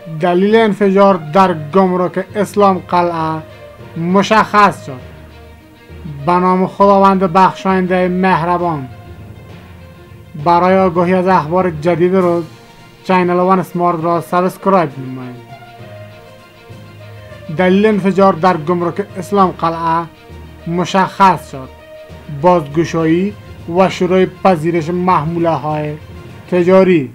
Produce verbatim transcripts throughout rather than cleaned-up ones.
دلیل انفجار در گمرک اسلام قلعه مشخص شد. به نام خداوند بخشاینده مهربان. برای آگاهی از اخبار جدید روز چینل وان اسمارت را سابسکرایب نمایید. دلیل انفجار در گمرک اسلام قلعه مشخص شد. بازگشایی و شروع پذیرش محموله های تجاری.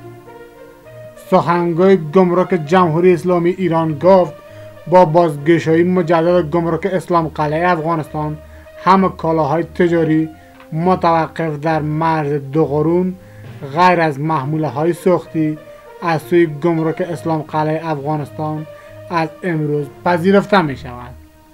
سخنگوی گمرک جمهوری اسلامی ایران گفت با بازگشایی مجدد گمرک اسلام قلعه افغانستان همه کالاهای تجاری متوقف در مرز دو قرون غیر از محموله های سوختی از سوی گمرک اسلام قلعه افغانستان از امروز پذیرفته می شود.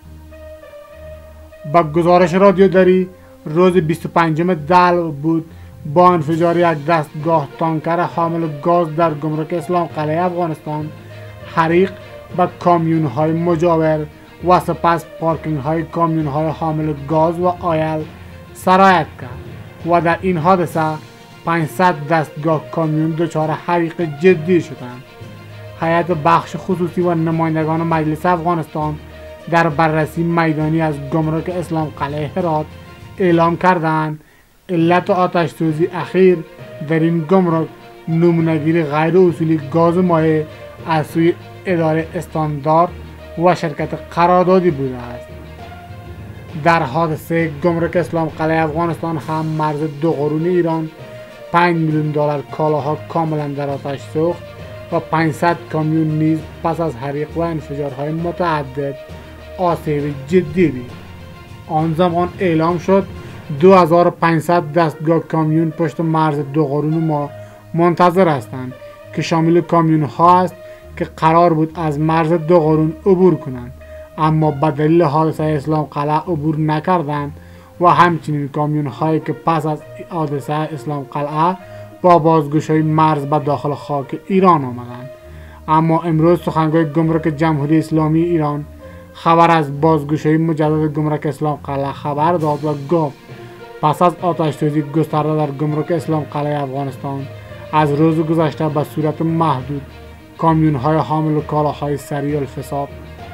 با گزارش رادیو دری روز بیست و پنجم دلو بود با انفجار یک دستگاه تانکر حامل گاز در گمرک اسلام قلعه افغانستان حریق به کامیون های مجاور و سپس پارکینگ های کامیون های حامل گاز و آیل سرایت کرد و در این حادثه پانصد دستگاه کامیون دچار حریق جدی شدند. هیئت بخش خصوصی و نمایندگان مجلس افغانستان در بررسی میدانی از گمرک اسلام قلعه هرات اعلام کردند علت آتش سوزی اخیر در این گمرک نمونه‌گیری غیر اصولی گاز مایع از سوی اداره استاندارد و شرکت قراردادی بوده است. در حادثه گمرک اسلام قلعه افغانستان هم مرز دو قرون ایران پنج میلیون دلار کالاها کاملا در آتش سوخت و پانصد کامیون نیز پس از حریق و انفجارهای متعدد آسیب جدی دید. آن زمان اعلام شد دو هزار و پانصد دستگاه کامیون پشت مرز دو قرون ما منتظر هستند که شامل کامیون ها است که قرار بود از مرز دو قرون عبور کنند اما به دلیل حادثه اسلام قلعه عبور نکردند و همچنین کامیون هایی که پس از حادثه اسلام قلعه با بازگشایی مرز به داخل خاک ایران آمدند. اما امروز سخنگوی گمرک جمهوری اسلامی ایران خبر از بازگشایی مجدد گمرک اسلام قلعه خبر داد و گفت پس از آتش سوزی گسترده در گمرک اسلام قلعه افغانستان از روز گذشته به صورت محدود کامیون های حامل کالاهای سریع الفساد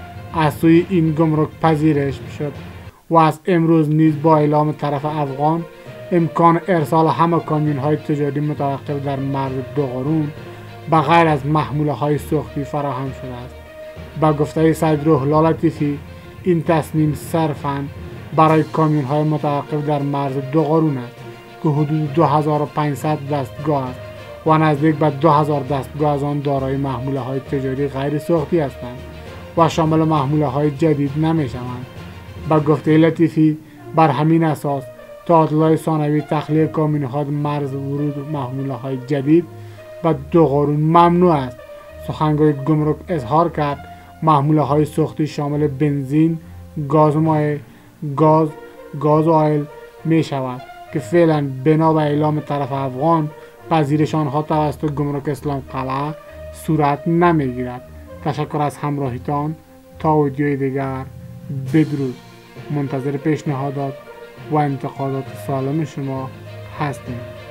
از سوی این گمرک پذیرش شد و از امروز نیز با اعلام طرف افغان امکان ارسال همه کامیون های تجاری متوقف در مرز دو قرون به غیر از محموله های سوختی فراهم شده است. با گفته سید روح الله لطیفی این تصمیم صرفاً برای کامیون های متوقف در مرز دو قرون است که حدود دو هزار و پانصد دستگاه است و نزدیک به دو هزار دستگاه از آن دارای محموله های تجاری غیر سوختی هستند و شامل محموله های جدید نمی شوند. با گفته لطیفی بر همین اساس تا اطلاع ثانوی تخلیه کامیون ها مرز ورود محموله های جدید به دو قرون ممنوع است. سخنگوی گمرک اظهار کرد محموله های سوختی شامل بنزین، گاز مایع، گاز، گاز آیل می شود که فعلا بنا به اعلام طرف افغان پذیرش آنها توسط گمرک اسلام قلعه صورت نمی گیرد. تشکر از همراهیتان. تا ویدیوی دیگر بدرود. منتظر پیشنهادات و انتقادات سالم شما هستیم.